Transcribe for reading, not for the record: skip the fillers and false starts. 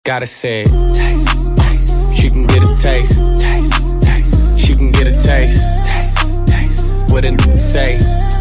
Gotta say it. Taste, taste. She can get a taste. Taste, taste. She can get a taste. Taste, taste. What a say.